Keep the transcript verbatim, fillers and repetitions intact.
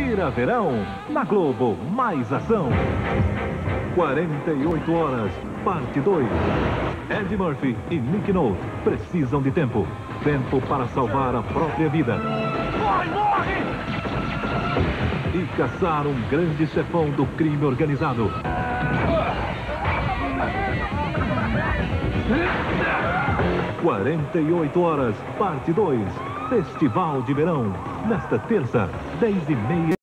Vira Verão, na Globo, mais ação. quarenta e oito horas, parte dois. Ed Murphy e Nick Nolte precisam de tempo. Tempo para salvar a própria vida. Morre, morre! E caçar um grande chefão do crime organizado. quarenta e oito horas, parte dois. Festival de Verão. Nesta terça, dez e meia.